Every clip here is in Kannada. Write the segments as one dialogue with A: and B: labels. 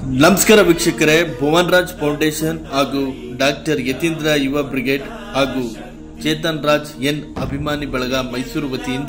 A: ನಮಸ್ಕಾರ ವೀಕ್ಷಕರೇ, ಭುವನ್ ರಾಜ್ ಫೌಂಡೇಶನ್ ಹಾಗೂ ಡಾಕ್ಟರ್ ಯತೀಂದ್ರ ಯುವ ಬ್ರಿಗೇಡ್ ಹಾಗೂ ಚೇತನ್ ರಾಜ್ ಎನ್ ಅಭಿಮಾನಿ ಬಳಗ ಮೈಸೂರು ವತಿಯಿಂದ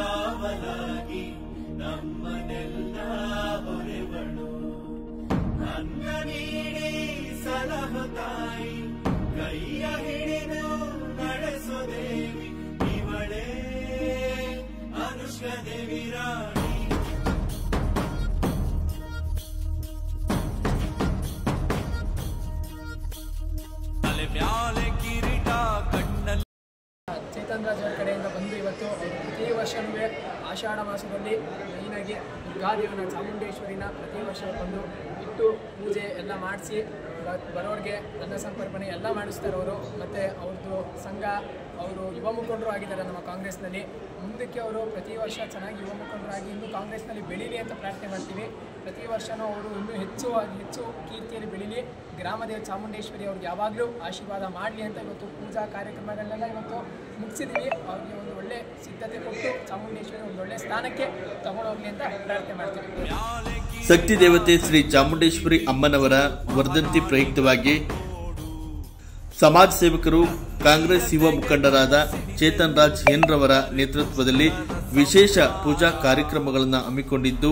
B: ಚೇತನ್ ರಾಜ್ ಅವರ ಕಡೆಯಿಂದ ಬಂದು ಇವತ್ತು ಪ್ರತಿ ವರ್ಷವೂ ಆಷಾಢ ಮಾಸದಲ್ಲಿ ಮೇಯ್ನಾಗಿ ಯುಗಾದಿಯನ್ನು ಚಾಮುಂಡೇಶ್ವರಿನ ಪ್ರತಿ ವರ್ಷ ಬಂದು ಇಟ್ಟು ಪೂಜೆ ಎಲ್ಲ ಮಾಡಿಸಿ ಬರೋರಿಗೆ ಅನ್ನ ಸಂತರ್ಪಣೆ ಎಲ್ಲ ಮಾಡಿಸ್ತಾರೆ ಅವರು. ಮತ್ತು ಅವ್ರದ್ದು ಸಂಘ ಅವರು ಯುವ ಮುಖಂಡರು ಆಗಿದ್ದಾರೆ ನಮ್ಮ ಕಾಂಗ್ರೆಸ್ನಲ್ಲಿ. ಮುಂದಕ್ಕೆ ಅವರು ಪ್ರತಿ ವರ್ಷ ಚೆನ್ನಾಗಿ ಯುವ ಮುಖಂಡರಾಗಿ ಇನ್ನೂ ಕಾಂಗ್ರೆಸ್ನಲ್ಲಿ ಬೆಳೀಲಿ ಅಂತ ಪ್ರಾರ್ಥನೆ ಮಾಡ್ತೀವಿ. ಪ್ರತಿ ವರ್ಷವೂ ಅವರು ಇನ್ನೂ ಹೆಚ್ಚು ಕೀರ್ತಿಯಲ್ಲಿ ಬೆಳೀಲಿ, ಗ್ರಾಮದೇವ ಚಾಮುಂಡೇಶ್ವರಿ ಅವ್ರಿಗೆ ಯಾವಾಗಲೂ ಆಶೀರ್ವಾದ ಮಾಡಲಿ ಅಂತ ಇವತ್ತು ಪೂಜಾ ಕಾರ್ಯಕ್ರಮಗಳನ್ನೆಲ್ಲ ಇವತ್ತು ಮುಗಿಸಿದ್ವಿ. ಅವ್ರಿಗೆ ಒಂದು ಒಳ್ಳೆ ಸಿದ್ಧತೆ ಕೊಟ್ಟು ಚಾಮುಂಡೇಶ್ವರಿ ಒಂದು ಒಳ್ಳೆ ಸ್ಥಾನಕ್ಕೆ ತಗೊಂಡೋಗ್ಲಿ ಅಂತ ಪ್ರಾರ್ಥನೆ ಮಾಡ್ತೀವಿ.
A: ಶಕ್ತಿ ದೇವತೆ ಶ್ರೀ ಚಾಮುಂಡೇಶ್ವರಿ ಅಮ್ಮನವರ ವರ್ಧಂತಿ ಪ್ರಯುಕ್ತವಾಗಿ ಸಮಾಜ ಸೇವಕರು, ಕಾಂಗ್ರೆಸ್ ಯುವ ಮುಖಂಡರಾದ ಚೇತನ್ ರಾಜ್ ಎನ್ ರವರ ನೇತೃತ್ವದಲ್ಲಿ ವಿಶೇಷ ಪೂಜಾ ಕಾರ್ಯಕ್ರಮಗಳನ್ನು ಹಮ್ಮಿಕೊಂಡಿದ್ದು,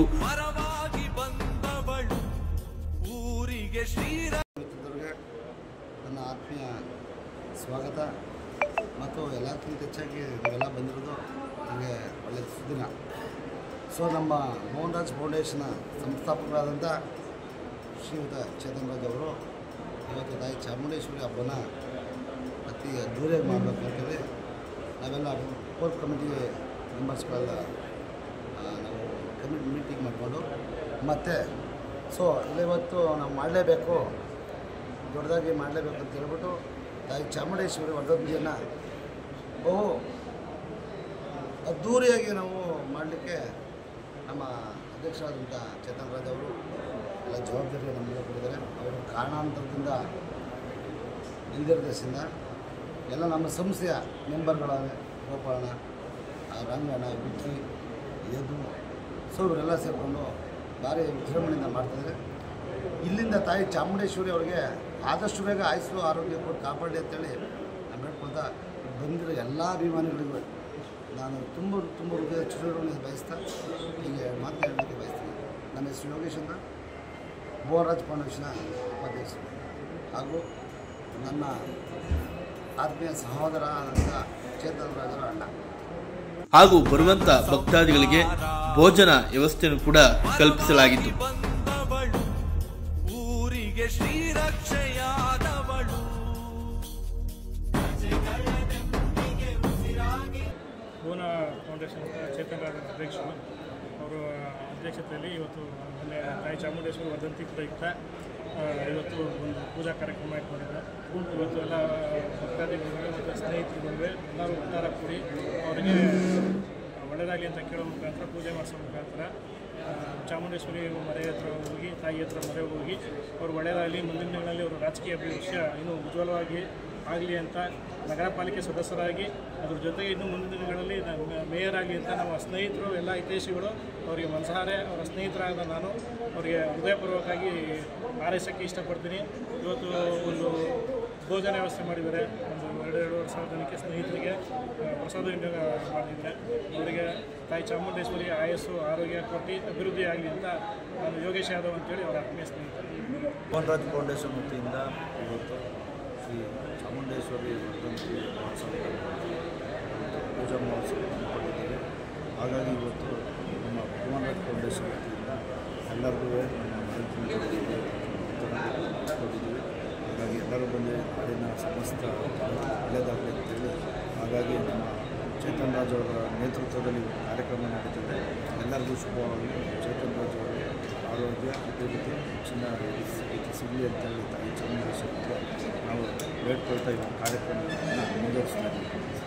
C: ನನ್ನ ಆತ್ಮೀಯ ಸ್ವಾಗತ ಮತ್ತು ಎಲ್ಲಕ್ಕಿಂತ ಹೆಚ್ಚಾಗಿ ನೀವೆಲ್ಲ ಬಂದಿರೋದು ನನಗೆ ಒಳ್ಳೆಯ ಸುದಿನ. ಸೊ ನಮ್ಮ ಭುವನ್ ರಾಜ್ ಫೌಂಡೇಶನ್ನ ಸಂಸ್ಥಾಪಕರಾದಂಥ ಶ್ರೀಯುತ ಚೇತನ್ ರಾಜ್ ಅವರು ಇವತ್ತು ತಾಯಿ ಚಾಮುಂಡೇಶ್ವರಿ ಹಬ್ಬನ ಅತಿ ಅದ್ದೂರಿಯಾಗಿ ಮಾಡಬೇಕು ಅಂತೇಳಿ ನಾವೆಲ್ಲ ಕೋರ್ ಕಮಿಟಿ ಮೆಂಬರ್ಸ್ಗಳೆಲ್ಲ ನಾವು ಮೀಟಿಂಗ್ ಮಾಡಿಕೊಂಡು ಮತ್ತು ಸೊ ಇವತ್ತು ನಾವು ಮಾಡಲೇಬೇಕು, ದೊಡ್ಡದಾಗಿ ಮಾಡಲೇಬೇಕು ಅಂತ ಹೇಳ್ಬಿಟ್ಟು ತಾಯಿ ಚಾಮುಂಡೇಶ್ವರಿ ವರ್ಧಂತಿಯನ್ನು ಬಹು ಅದ್ದೂರಿಯಾಗಿ ನಾವು ಮಾಡಲಿಕ್ಕೆ ನಮ್ಮ ಅಧ್ಯಕ್ಷರಾದಂಥ ಚೇತನ್ ರಾಜ್ ಅವರು ಎಲ್ಲ ಜವಾಬ್ದಾರಿ ನಮಗೆ ಕೊಟ್ಟಿದ್ದಾರೆ. ಅವರು ಕಾರಣಾಂತರದಿಂದ ಇಲ್ದಿರೋದ್ರಿಂದ ಎಲ್ಲ ನಮ್ಮ ಸಂಸ್ಥೆಯ ಮೆಂಬರ್ಗಳಾದ ಗೋಪಾಲಣ್ಣ, ರಂಗಣ್ಣ, ಬಿಕ್ಕಿ, ಯದು, ಸೊ ಇವರೆಲ್ಲ ಸೇರಿಕೊಂಡು ಭಾರಿ ವಿಜೃಂಭಣೆಯಿಂದ ಮಾಡ್ತಾಯಿದ್ದಾರೆ. ಇಲ್ಲಿಂದ ತಾಯಿ ಚಾಮುಂಡೇಶ್ವರಿ ಅವರಿಗೆ ಆದಷ್ಟು ಬೇಗ ಆಯುಸ್ಸು ಆರೋಗ್ಯ ಕೊಟ್ಟು ಕಾಪಾಡಿ ಅಂತೇಳಿ ನಾನು ಬೇಡ್ಕೊಳ್ತಾ ಬಂದಿರೋ ಎಲ್ಲ ಅಭಿಮಾನಿಗಳಿಗೂ ನಾನು ತುಂಬ ಹೃದಯ ಚಿರಋಣಿ ಬಯಸ್ತಾ ಹೀಗೆ ಮಾತನಾಡಲಿಕ್ಕೆ ಬಯಸ್ತೀನಿ. ನನ್ನ ಹೆಸರು ಯೋಗೇಶ್ ಅಂತ, ಭುವನ್ ರಾಜ್ ಫೌಂಡೇಶನ್ನ ಉಪಾಧ್ಯಕ್ಷರು ಹಾಗೂ ನನ್ನ ಆತ್ಮೀಯ ಸಹೋದರ ಆದಂಥ ಚೇತನ್ ರಾಜರ ಅಣ್ಣ.
A: ಹಾಗೂ ಬರುವಂತ ಭಕ್ತಾದಿಗಳಿಗೆ ಭೋಜನ ವ್ಯವಸ್ಥೆಯನ್ನು ಕೂಡ ಕಲ್ಪಿಸಲಾಗಿತ್ತು.
D: ಭುವನ ಫೌಂಡೇಶನ್ ಚೇತನ್ ರಾಜ್ ಅಧ್ಯಕ್ಷರು ಅವರ ಅಧ್ಯಕ್ಷತೆಯಲ್ಲಿ ಇವತ್ತು ಮೊನ್ನೆ ತಾಯಿ ಚಾಮುಂಡೇಶ್ವರಿ ವರ್ಧಂತಿ ಪ್ರಯುಕ್ತ ಇವತ್ತು ಒಂದು ಪೂಜಾ ಕಾರ್ಯಕ್ರಮ ಇಟ್ಕೊಂಡಿದ್ದಾರೆ. ಇವತ್ತು ಎಲ್ಲ ಭಕ್ತಾದಿಗಳು ಮತ್ತು ಸ್ನೇಹಿತರುಗಳಿಗೆ ಎಲ್ಲರೂ ಒಟ್ಟಾರ ಕೂಡಿ ಅವರಿಗೆ ಒಳ್ಳೆಯದಾಗಲಿ ಅಂತ ಕೇಳೋ ಮುಖಾಂತರ, ಪೂಜೆ ಮಾಡಿಸೋ ಮುಖಾಂತರ ಚಾಮುಂಡೇಶ್ವರಿ ಮನೆ ಹತ್ರ ಹೋಗಿ, ತಾಯಿ ಹತ್ರ ಮೊರೆ ಹೋಗಿ ಅವ್ರು ಒಳ್ಳೆಯದಾಗಲಿ, ಮುಂದಿನ ದಿನಗಳಲ್ಲಿ ಅವರು ರಾಜಕೀಯ ಭವಿಷ್ಯ ಇನ್ನೂ ಉಜ್ವಲವಾಗಿ ಆಗಲಿ ಅಂತ ನಗರ ಪಾಲಿಕೆ ಸದಸ್ಯರಾಗಿ, ಅದ್ರ ಜೊತೆಗೆ ಇನ್ನು ಮುಂದಿನ ದಿನಗಳಲ್ಲಿ ಮೇಯರ್ ಆಗಲಿ ಅಂತ ನಮ್ಮ ಸ್ನೇಹಿತರು ಎಲ್ಲ ಹಿತೈಷಿಗಳು ಅವರಿಗೆ ಮನಸಾರೆ ಅವರ ಸ್ನೇಹಿತರಾದ ನಾನು ಅವರಿಗೆ ಹೃದಯಪೂರ್ವಕವಾಗಿ ಹಾರೈಸೋಕ್ಕೆ ಇಷ್ಟಪಡ್ತೀನಿ. ಇವತ್ತು ಒಂದು ಭೋಜನ ವ್ಯವಸ್ಥೆ ಮಾಡಿದ್ದಾರೆ. ಒಂದು 2-2.5 ಸಾವಿರ ಜನಕ್ಕೆ ಸ್ನೇಹಿತರಿಗೆ ಪ್ರಸಾದ ವಿನಿಯೋಗ ಮಾಡಿದ್ದಾರೆ. ಅವರಿಗೆ ತಾಯಿ ಚಾಮುಂಡೇಶ್ವರಿ ಆಯಸ್ಸು ಆರೋಗ್ಯ ಕೊಟ್ಟು ಅಭಿವೃದ್ಧಿ ಆಗಲಿ ಅಂತ ನಾನು ಯೋಗೇಶ್ ಯಾದವ್ ಅಂತೇಳಿ ಅವರ ಆತ್ಮೀಯ ಸ್ನೇಹಿತರು.
E: ಭುವನ್ ರಾಜ್ ಫೌಂಡೇಶನ್ ವತಿಯಿಂದ ಇವತ್ತು ಶ್ರೀ ಚಾಮುಂಡೇಶ್ವರಿ ವರ್ಧಂತಿ ಮಹೋತ್ಸವ ಪೂಜಾ ಮಹೋತ್ಸವ ಹಮ್ಮಿಕೊಂಡಿದ್ದೇವೆ. ಹಾಗಾಗಿ ಇವತ್ತು ನಮ್ಮ ಭುವನ್ ರಾಜ್ ಫೌಂಡೇಶನ್ ವತಿಯಿಂದ ಎಲ್ಲರಿಗೂ ನಮ್ಮ ಕೊಟ್ಟಿದ್ದೀವಿ. ಹಾಗಾಗಿ ಎಲ್ಲರೂ ಬಂದು ನಾಡಿನ ಸಮಸ್ತ ಒಳ್ಳೆಯದಾಗಲಿ ಅಂತೇಳಿ, ಹಾಗಾಗಿ ನಮ್ಮ ಚೇತನ್ ರಾಜ್ ಅವರ ನೇತೃತ್ವದಲ್ಲಿ ಕಾರ್ಯಕ್ರಮ ನಡೀತದೆ. ಎಲ್ಲರಿಗೂ ಶುಭವಾಗಿ ಚೇತನ್ ರಾಜ್ ಅವರ ಆರೋಗ್ಯ ಅಭಿವೃದ್ಧಿ ರೀತಿ ಸಿಗಲಿ ಅಂತೇಳಿ ತಾಯಿ ಚಾಮುಂಡೇಶ್ವರಿಗೆ ನಾವು ಬೇಡ್ಕೊಳ್ತಾ ಈ ಕಾರ್ಯಕ್ರಮವನ್ನು ಮುಂದುವರಿಸ್ತಾ ಇದ್ದೀವಿ.